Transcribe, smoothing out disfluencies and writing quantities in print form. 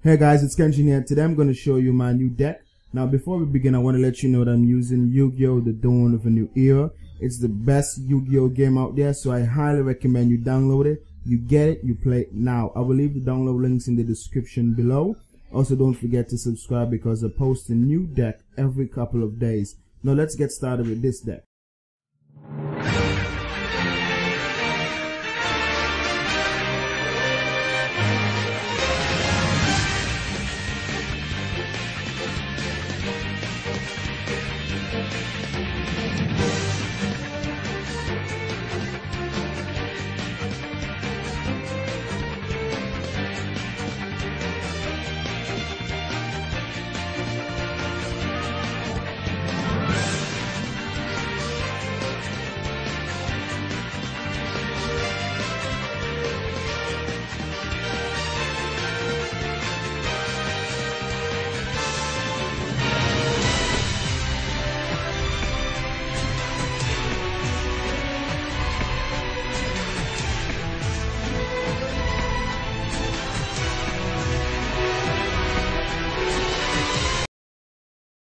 Hey guys, it's Kenshin here. Today I'm going to show you my new deck. Now before we begin, I want to let you know that I'm using Yu-Gi-Oh! The Dawn of a New Era. It's the best Yu-Gi-Oh! Game out there, so I highly recommend you download it. You get it, you play it now. I will leave the download links in the description below. Also, don't forget to subscribe because I post a new deck every couple of days. Now let's get started with this deck.